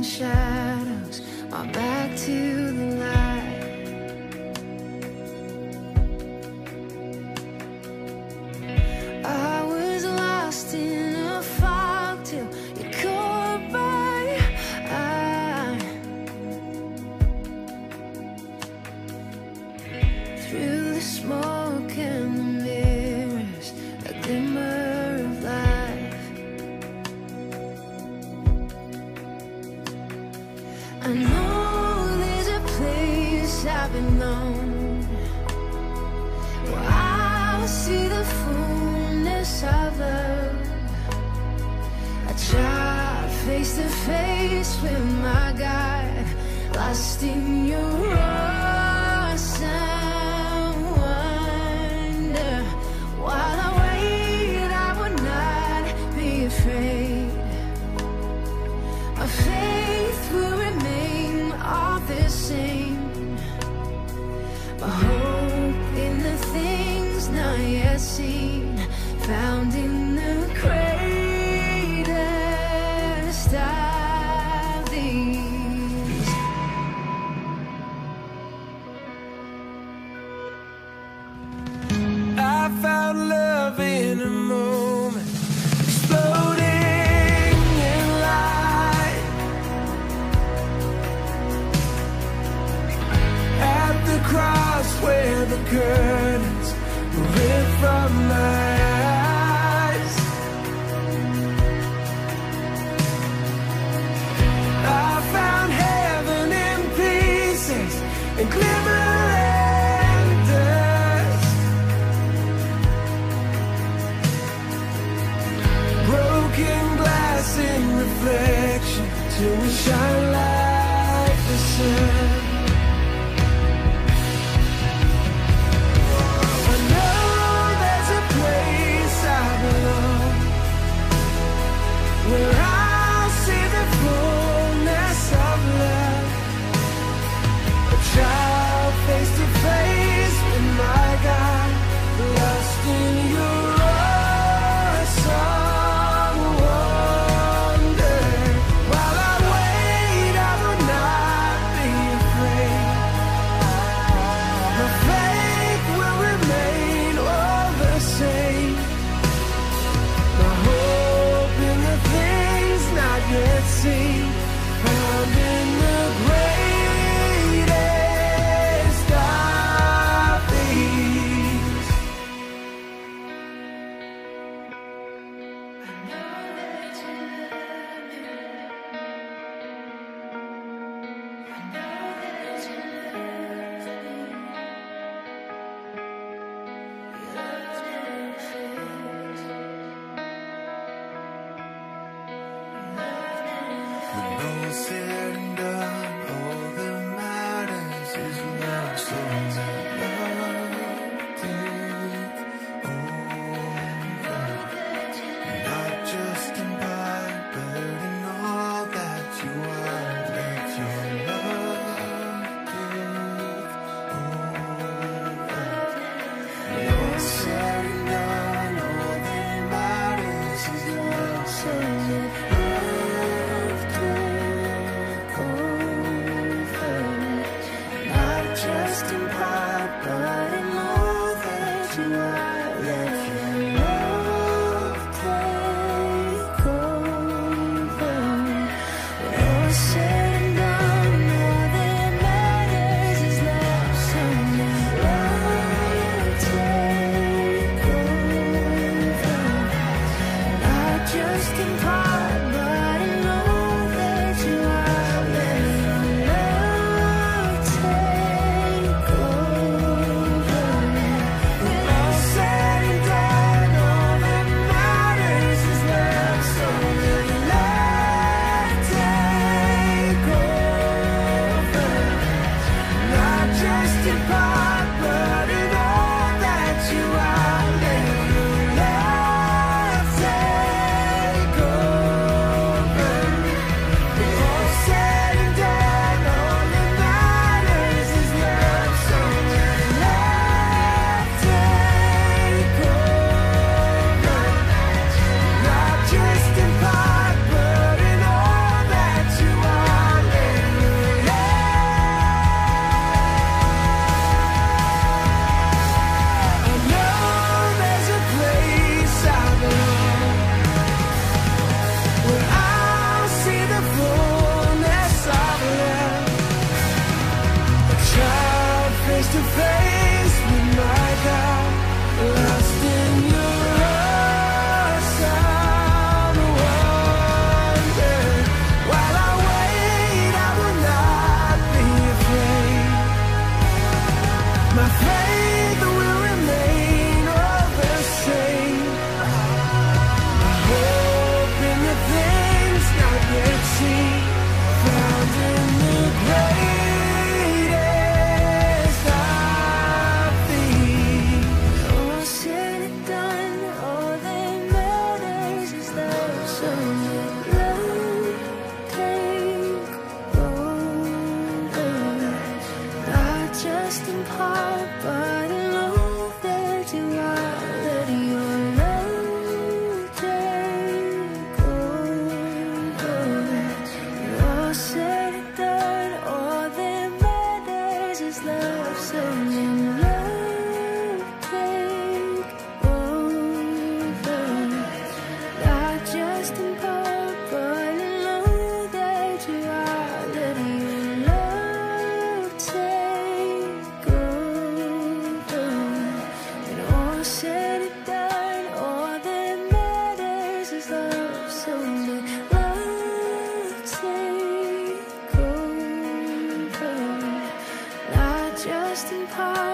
casting shadows, my back to the light. I was lost in a fog till you caught my eye. Through the smoke and the mirrors, a glimmer of life. I know there's a place I belong, where I'll see the fullness of love. I tried face to face with my God, lost in your awesome wonder. While I wait, I would not be afraid. My faith will remain all the same. My hope in the things not yet seen, found in the greatest of these. I found love in a moment, exploding in light. At the cross where the curtains were ripped from my eyes, I found heaven in pieces and glimmer and dust. Broken glass in reflection till we shine like the sun. I know there's a place I belong, where I'll see the fullness of love. A child face to face with my God, lost in your awesome wonder. While I wait, I will not be afraid. My faith will remain all the same. My hope in the things not yet seen, found in the greatest of these. When all's said and done, all that matters is love. So love take over, not just in part, but in all that you are. Let your love take over. When all's said and done, all that matters is love. So just in part, but in all that you are, let your love take over. When all's said and done, all that matters is love. So let love take over. Not just in part, but in all that you are, let your love take over. When all's said and done, all that matters is love. So let love take over. Not just in part, but in all that you are, let your love take over. When all's said and done, all that matters is love. So let love take over. Not just in part, but in all that you are. just in part, but in all that you are, let your love take over. All said and done, all that matters is love. So let love take over. Not just in part, but in all that you are, let your love take over. And all said and done, all that matters is love. So let love take over. Not just in part.